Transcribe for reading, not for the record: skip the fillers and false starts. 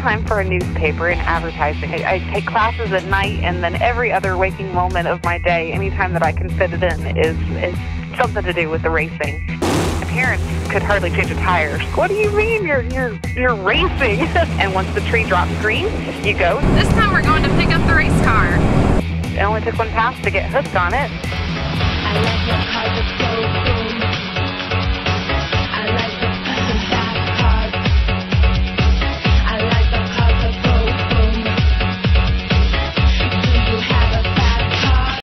time for a newspaper and advertising. I take classes at night, and then every other waking moment of my day, anytime that I can fit it in, is something to do with the racing. My parents could hardly change a tire. What do you mean you're racing? And once the tree drops green, you go. This time we're going to pick up the race car. It only took one pass to get hooked on it. I love your